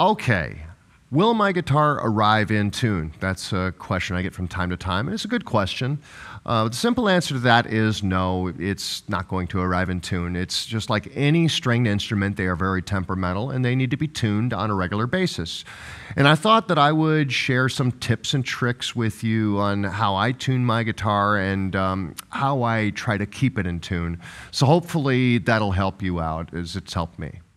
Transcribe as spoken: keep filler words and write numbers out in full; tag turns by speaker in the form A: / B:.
A: Okay. Will my guitar arrive in tune? That's a question I get from time to time, and it's a good question. Uh, the simple answer to that is no, it's not going to arrive in tune. It's just like any stringed instrument, they are very temperamental, and they need to be tuned on a regular basis. And I thought that I would share some tips and tricks with you on how I tune my guitar and um, how I try to keep it in tune. So hopefully that'll help you out as it's helped me.